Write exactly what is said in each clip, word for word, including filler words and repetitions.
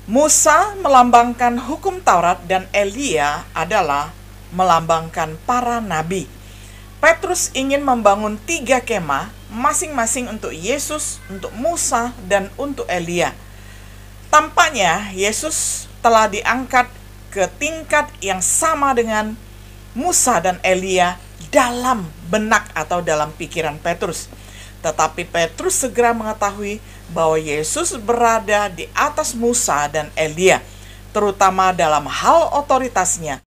Musa melambangkan hukum Taurat dan Elia adalah melambangkan para nabi. Petrus ingin membangun tiga kemah, masing-masing untuk Yesus, untuk Musa, dan untuk Elia. Tampaknya Yesus telah diangkat ke tingkat yang sama dengan Musa dan Elia dalam benak atau dalam pikiran Petrus. Tetapi Petrus segera mengetahui bahwa Yesus berada di atas Musa dan Elia, terutama dalam hal otoritasnya.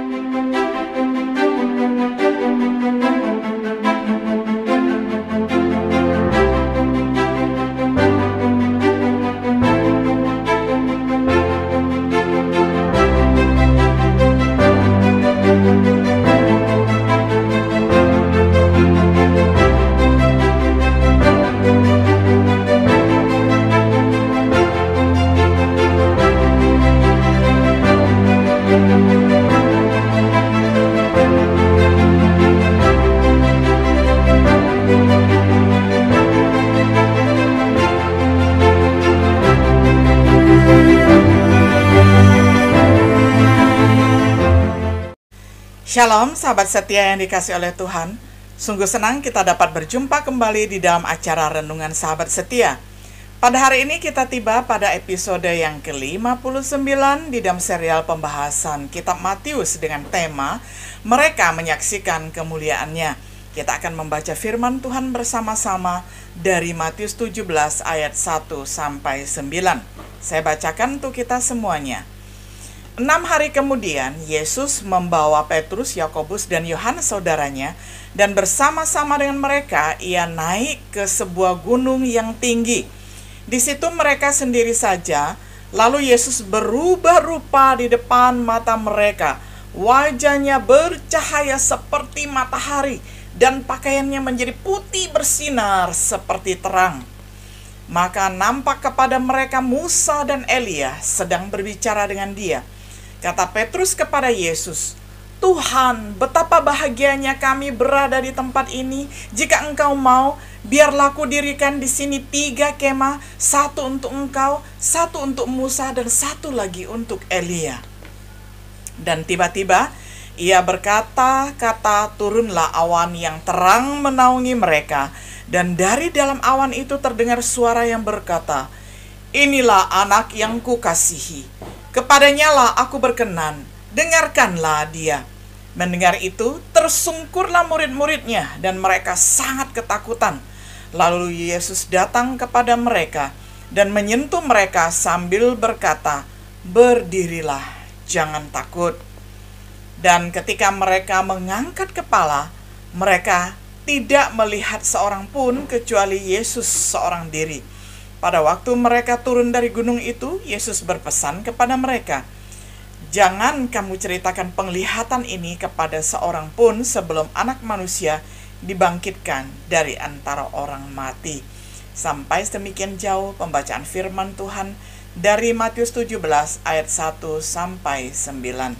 Shalom sahabat setia yang dikasih oleh Tuhan. Sungguh senang kita dapat berjumpa kembali di dalam acara Renungan Sahabat Setia. Pada hari ini kita tiba pada episode yang ke lima puluh sembilan di dalam serial pembahasan Kitab Matius dengan tema Mereka Menyaksikan Kemuliaannya. Kita akan membaca firman Tuhan bersama-sama dari Matius tujuh belas ayat satu sampai sembilan. Saya bacakan untuk kita semuanya. Enam hari kemudian, Yesus membawa Petrus, Yakobus, dan Yohanes saudaranya, dan bersama-sama dengan mereka, ia naik ke sebuah gunung yang tinggi. Di situ mereka sendiri saja, lalu Yesus berubah rupa di depan mata mereka. Wajahnya bercahaya seperti matahari, dan pakaiannya menjadi putih bersinar seperti terang. Maka nampak kepada mereka Musa dan Elia sedang berbicara dengan dia. Kata Petrus kepada Yesus, "Tuhan, betapa bahagianya kami berada di tempat ini. Jika Engkau mau, biarlah aku dirikan di sini tiga kemah, satu untuk Engkau, satu untuk Musa, dan satu lagi untuk Elia." Dan tiba-tiba ia berkata-kata, turunlah awan yang terang menaungi mereka, dan dari dalam awan itu terdengar suara yang berkata, "Inilah anak yang kukasihi. Kepadanya lah aku berkenan, dengarkanlah dia." Mendengar itu, tersungkurlah murid-muridnya, dan mereka sangat ketakutan. Lalu Yesus datang kepada mereka, dan menyentuh mereka sambil berkata, "Berdirilah, jangan takut." Dan ketika mereka mengangkat kepala, mereka tidak melihat seorang pun kecuali Yesus seorang diri. Pada waktu mereka turun dari gunung itu, Yesus berpesan kepada mereka, "Jangan kamu ceritakan penglihatan ini kepada seorang pun sebelum Anak Manusia dibangkitkan dari antara orang mati." Sampai sedemikian jauh pembacaan firman Tuhan dari Matius tujuh belas ayat satu sampai sembilan.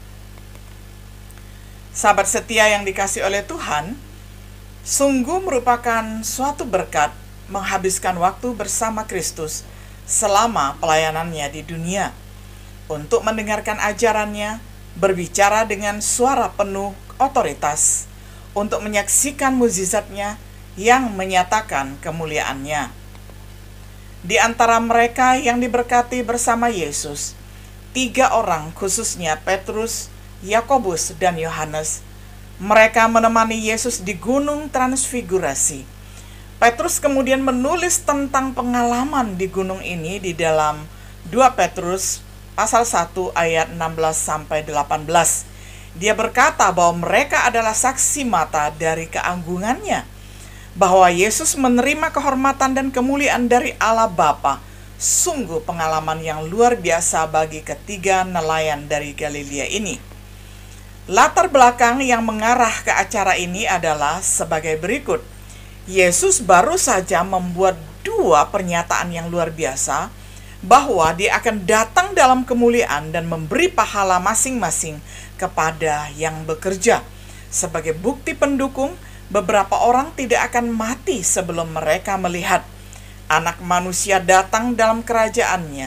Sahabat setia yang dikasih oleh Tuhan, sungguh merupakan suatu berkat menghabiskan waktu bersama Kristus selama pelayanannya di dunia, untuk mendengarkan ajarannya, berbicara dengan suara penuh otoritas, untuk menyaksikan mukjizatnya yang menyatakan kemuliaannya. Di antara mereka yang diberkati bersama Yesus, tiga orang khususnya Petrus, Yakobus, dan Yohanes, mereka menemani Yesus di Gunung Transfigurasi. Petrus kemudian menulis tentang pengalaman di gunung ini di dalam dua Petrus pasal satu ayat enam belas sampai delapan belas. Dia berkata bahwa mereka adalah saksi mata dari keagungannya, bahwa Yesus menerima kehormatan dan kemuliaan dari Allah Bapa. Sungguh pengalaman yang luar biasa bagi ketiga nelayan dari Galilea ini. Latar belakang yang mengarah ke acara ini adalah sebagai berikut. Yesus baru saja membuat dua pernyataan yang luar biasa, bahwa dia akan datang dalam kemuliaan dan memberi pahala masing-masing kepada yang bekerja. Sebagai bukti pendukung, beberapa orang tidak akan mati sebelum mereka melihat Anak Manusia datang dalam kerajaannya,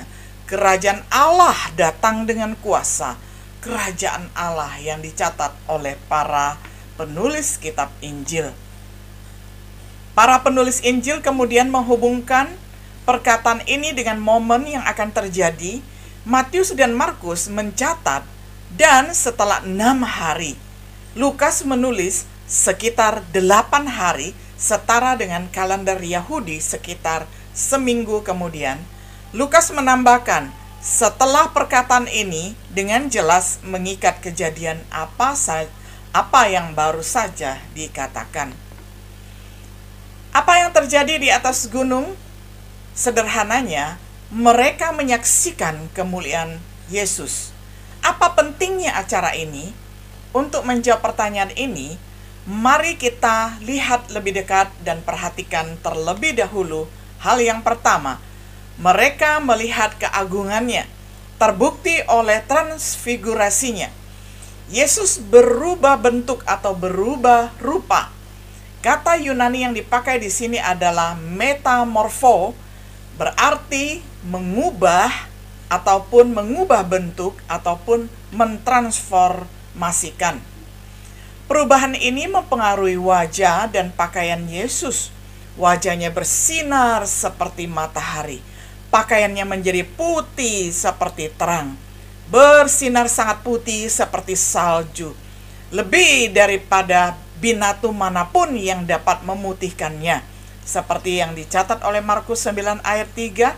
kerajaan Allah datang dengan kuasa, kerajaan Allah yang dicatat oleh para penulis kitab Injil. Para penulis Injil kemudian menghubungkan perkataan ini dengan momen yang akan terjadi. Matius dan Markus mencatat, dan setelah enam hari. Lukas menulis sekitar delapan hari, setara dengan kalender Yahudi sekitar seminggu kemudian. Lukas menambahkan, setelah perkataan ini dengan jelas mengikat kejadian apa saja, apa yang baru saja dikatakan. Apa yang terjadi di atas gunung? Sederhananya, mereka menyaksikan kemuliaan Yesus. Apa pentingnya acara ini? Untuk menjawab pertanyaan ini, mari kita lihat lebih dekat dan perhatikan terlebih dahulu hal yang pertama. Mereka melihat keagungannya, terbukti oleh transfigurasinya. Yesus berubah bentuk atau berubah rupa. Kata Yunani yang dipakai di sini adalah metamorfo, berarti mengubah ataupun mengubah bentuk ataupun mentransformasikan. Perubahan ini mempengaruhi wajah dan pakaian Yesus. Wajahnya bersinar seperti matahari. Pakaiannya menjadi putih seperti terang. Bersinar sangat putih seperti salju. Lebih daripada binatu manapun yang dapat memutihkannya. Seperti yang dicatat oleh Markus sembilan ayat tiga.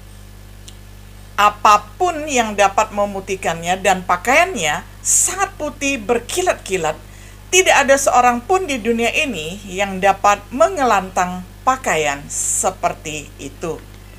Apapun yang dapat memutihkannya dan pakaiannya sangat putih berkilat-kilat. Tidak ada seorang pun di dunia ini yang dapat mengelantang pakaian seperti itu.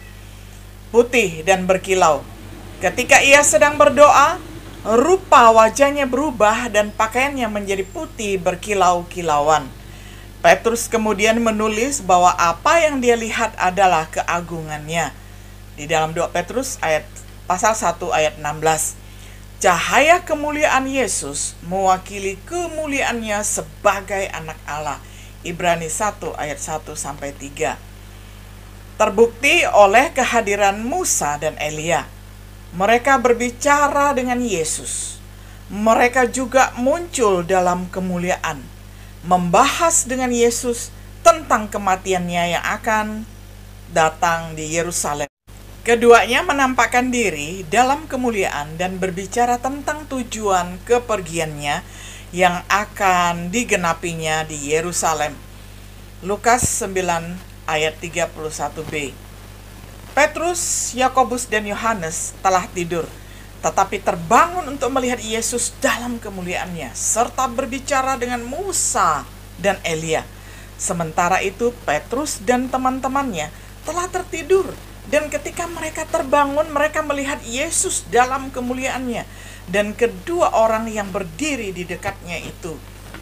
Putih dan berkilau. Ketika ia sedang berdoa, rupa wajahnya berubah dan pakaiannya menjadi putih berkilau-kilauan. Petrus kemudian menulis bahwa apa yang dia lihat adalah keagungannya. Di dalam dua Petrus ayat pasal satu ayat enam belas. Cahaya kemuliaan Yesus mewakili kemuliaannya sebagai anak Allah. Ibrani satu ayat satu sampai tiga. Terbukti oleh kehadiran Musa dan Elia. Mereka berbicara dengan Yesus. Mereka juga muncul dalam kemuliaan, membahas dengan Yesus tentang kematiannya yang akan datang di Yerusalem. Keduanya menampakkan diri dalam kemuliaan dan berbicara tentang tujuan kepergiannya yang akan digenapinya di Yerusalem. Lukas sembilan ayat tiga puluh satu b. Petrus, Yakobus, dan Yohanes telah tidur, tetapi terbangun untuk melihat Yesus dalam kemuliaannya, serta berbicara dengan Musa dan Elia. Sementara itu, Petrus dan teman-temannya telah tertidur, dan ketika mereka terbangun, mereka melihat Yesus dalam kemuliaannya, dan kedua orang yang berdiri di dekatnya itu.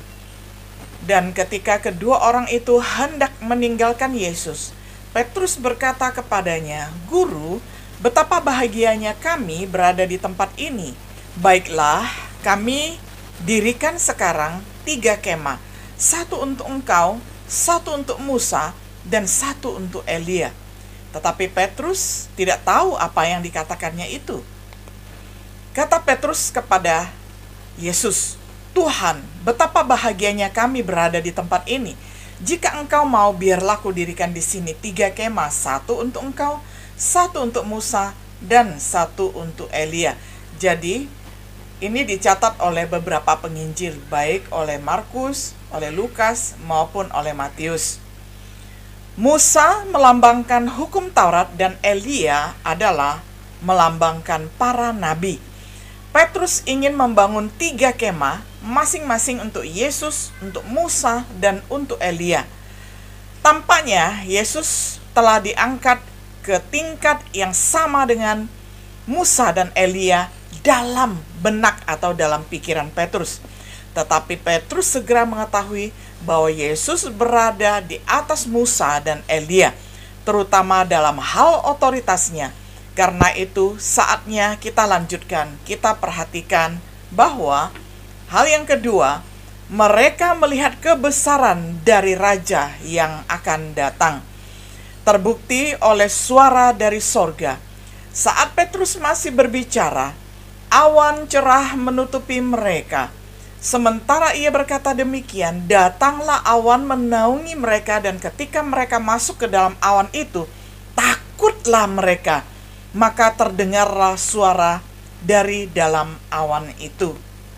Dan ketika kedua orang itu hendak meninggalkan Yesus, Petrus berkata kepadanya, "Guru, betapa bahagianya kami berada di tempat ini. Baiklah, kami dirikan sekarang tiga kemah, satu untuk engkau, satu untuk Musa, dan satu untuk Elia." Tetapi Petrus tidak tahu apa yang dikatakannya itu. Kata Petrus kepada Yesus, "Tuhan, betapa bahagianya kami berada di tempat ini. Jika engkau mau, biarlah ku dirikan di sini tiga kemah, satu untuk engkau, satu untuk Musa, dan satu untuk Elia." Jadi, ini dicatat oleh beberapa penginjil, baik oleh Markus, oleh Lukas, maupun oleh Matius. Musa melambangkan hukum Taurat dan Elia adalah melambangkan para nabi. Petrus ingin membangun tiga kemah, masing-masing untuk Yesus, untuk Musa, dan untuk Elia. Tampaknya Yesus telah diangkat ke tingkat yang sama dengan Musa dan Elia dalam benak atau dalam pikiran Petrus. Tetapi Petrus segera mengetahui bahwa Yesus berada di atas Musa dan Elia, terutama dalam hal otoritasnya. Karena itu saatnya kita lanjutkan, kita perhatikan bahwa hal yang kedua, mereka melihat kebesaran dari Raja yang akan datang. Terbukti oleh suara dari sorga. Saat Petrus masih berbicara, awan cerah menutupi mereka. Sementara ia berkata demikian, datanglah awan menaungi mereka, dan ketika mereka masuk ke dalam awan itu, takutlah mereka. Maka terdengarlah suara dari dalam awan itu.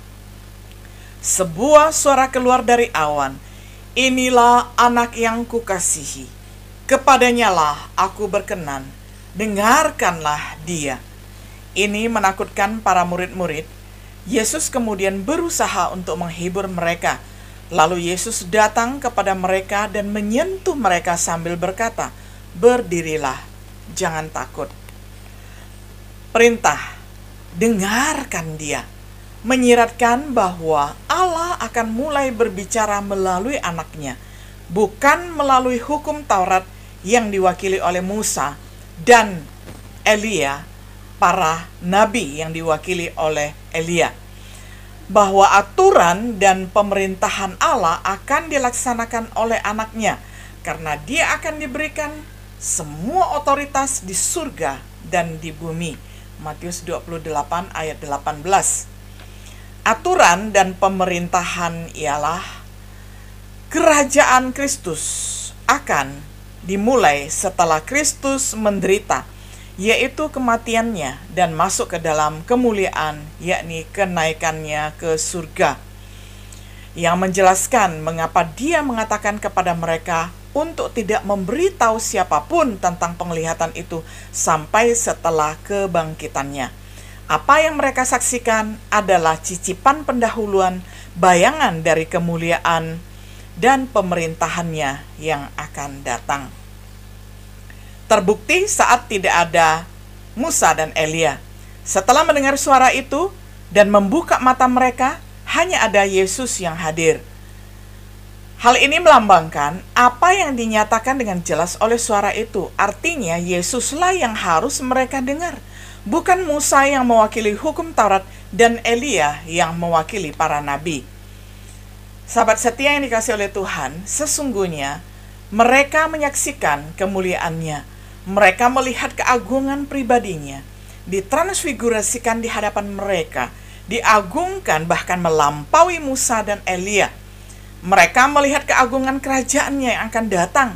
Sebuah suara keluar dari awan, inilah anak yang kukasihi, kepadanya lah aku berkenan, dengarkanlah dia. Ini menakutkan para murid-murid. Yesus kemudian berusaha untuk menghibur mereka. Lalu Yesus datang kepada mereka dan menyentuh mereka sambil berkata, berdirilah, jangan takut. Perintah, dengarkan dia, menyiratkan bahwa Allah akan mulai berbicara melalui anaknya, bukan melalui hukum Taurat yang diwakili oleh Musa dan Elia, para nabi yang diwakili oleh Elia. Bahwa aturan dan pemerintahan Allah akan dilaksanakan oleh anaknya, karena dia akan diberikan semua otoritas di surga dan di bumi. Matius dua puluh delapan ayat delapan belas. Aturan dan pemerintahan ialah kerajaan Kristus akan dimulai setelah Kristus menderita, yaitu kematiannya, dan masuk ke dalam kemuliaan, yakni kenaikannya ke surga. Yang menjelaskan mengapa dia mengatakan kepada mereka untuk tidak memberitahu siapapun tentang penglihatan itu sampai setelah kebangkitannya. Apa yang mereka saksikan adalah cicipan pendahuluan, bayangan dari kemuliaan dan pemerintahannya yang akan datang. Terbukti saat tidak ada Musa dan Elia. Setelah mendengar suara itu dan membuka mata mereka, hanya ada Yesus yang hadir. Hal ini melambangkan apa yang dinyatakan dengan jelas oleh suara itu. Artinya Yesuslah yang harus mereka dengar, bukan Musa yang mewakili hukum Taurat dan Elia yang mewakili para nabi. Sahabat setia yang dikasihi oleh Tuhan, sesungguhnya mereka menyaksikan kemuliaannya. Mereka melihat keagungan pribadinya, ditransfigurasikan di hadapan mereka, diagungkan bahkan melampaui Musa dan Elia. Mereka melihat keagungan kerajaannya yang akan datang,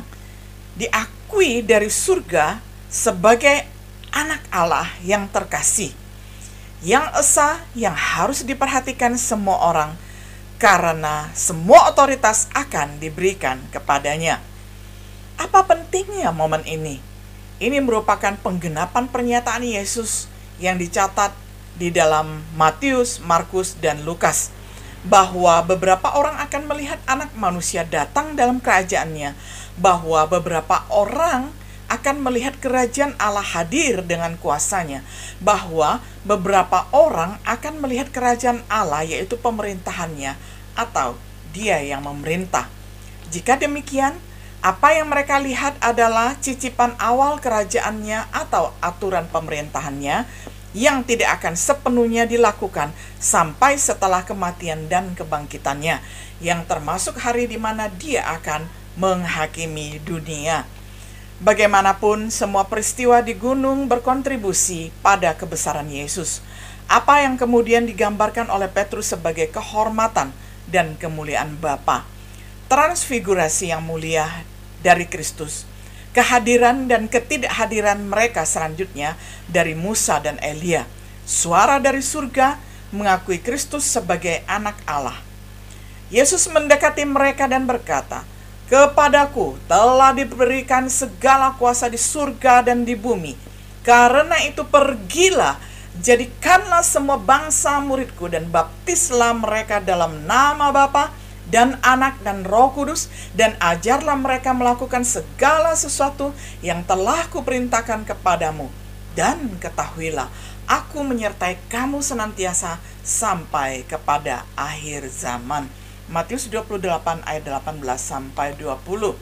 diakui dari surga sebagai anak Allah yang terkasih, yang esa, yang harus diperhatikan semua orang, karena semua otoritas akan diberikan kepadanya. Apa pentingnya momen ini? Ini merupakan penggenapan pernyataan Yesus yang dicatat di dalam Matius, Markus, dan Lukas, bahwa beberapa orang akan melihat anak manusia datang dalam kerajaannya, bahwa beberapa orang akan melihat kerajaan Allah hadir dengan kuasanya, bahwa beberapa orang akan melihat kerajaan Allah, yaitu pemerintahannya, atau dia yang memerintah. Jika demikian, apa yang mereka lihat adalah cicipan awal kerajaannya atau aturan pemerintahannya yang tidak akan sepenuhnya dilakukan sampai setelah kematian dan kebangkitannya, yang termasuk hari di mana dia akan menghakimi dunia. Bagaimanapun, semua peristiwa di gunung berkontribusi pada kebesaran Yesus, apa yang kemudian digambarkan oleh Petrus sebagai kehormatan dan kemuliaan Bapa, transfigurasi yang mulia dari Kristus, kehadiran dan ketidakhadiran mereka selanjutnya dari Musa dan Elia, suara dari surga mengakui Kristus sebagai anak Allah. Yesus mendekati mereka dan berkata, "Kepadaku telah diberikan segala kuasa di surga dan di bumi. Karena itu pergilah, jadikanlah semua bangsa muridku dan baptislah mereka dalam nama Bapa dan Anak dan Roh Kudus, dan ajarlah mereka melakukan segala sesuatu yang telah kuperintahkan kepadamu. Dan ketahuilah, aku menyertai kamu senantiasa sampai kepada akhir zaman." Matius dua puluh delapan ayat delapan belas sampai dua puluh.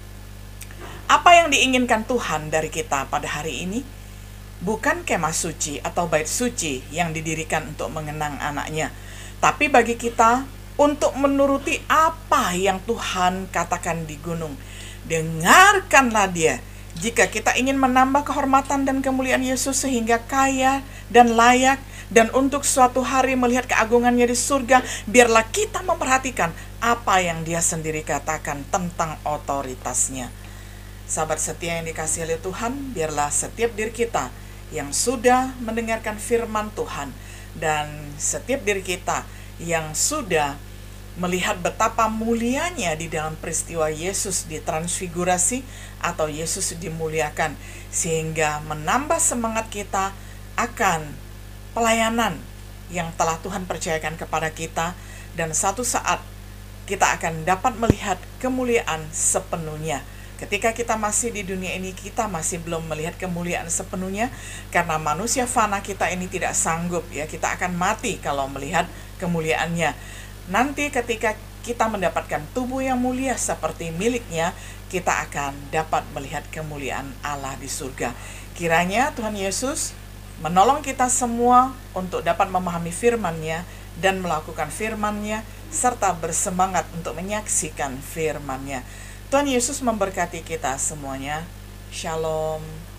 Apa yang diinginkan Tuhan dari kita pada hari ini? Bukan kemah suci atau bait suci yang didirikan untuk mengenang anaknya, tapi bagi kita untuk menuruti apa yang Tuhan katakan di gunung. Dengarkanlah dia, Jika kita ingin menambah kehormatan dan kemuliaan Yesus sehingga kaya dan layak, dan untuk suatu hari melihat keagungannya di surga, biarlah kita memperhatikan apa yang dia sendiri katakan tentang otoritasnya. Sahabat setia yang dikasihi oleh Tuhan, biarlah setiap diri kita yang sudah mendengarkan firman Tuhan, dan setiap diri kita yang sudah melihat betapa mulianya di dalam peristiwa Yesus ditransfigurasi atau Yesus dimuliakan, sehingga menambah semangat kita akan pelayanan yang telah Tuhan percayakan kepada kita, dan satu saat kita akan dapat melihat kemuliaan sepenuhnya. Ketika kita masih di dunia ini, kita masih belum melihat kemuliaan sepenuhnya, karena manusia fana kita ini tidak sanggup, ya, kita akan mati kalau melihat kemuliaannya. Nanti ketika kita mendapatkan tubuh yang mulia seperti miliknya, kita akan dapat melihat kemuliaan Allah di surga. Kiranya Tuhan Yesus menolong kita semua untuk dapat memahami firman-Nya dan melakukan firman-Nya, serta bersemangat untuk menyaksikan firman-Nya. Tuhan Yesus memberkati kita semuanya. Shalom.